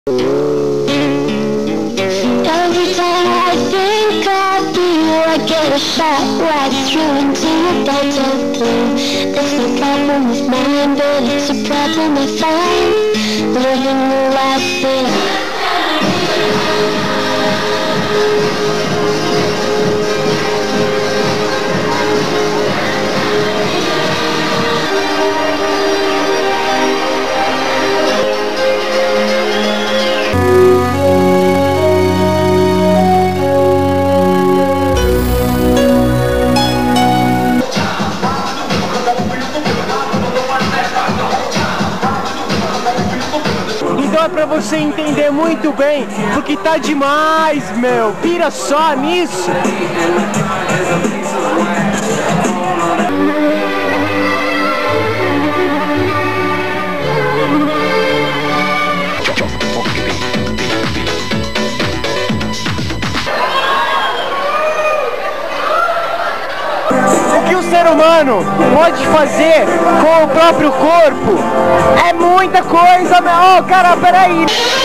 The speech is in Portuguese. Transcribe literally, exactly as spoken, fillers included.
Every time I think of you, I get a shot right through into your delta blue. It's no problem with mine, but it's a problem I find living the life that Então é pra você entender muito bem, porque tá demais, meu. Pira só nisso. O que o ser humano pode fazer com o próprio corpo é muita coisa, meu. Oh, cara, peraí.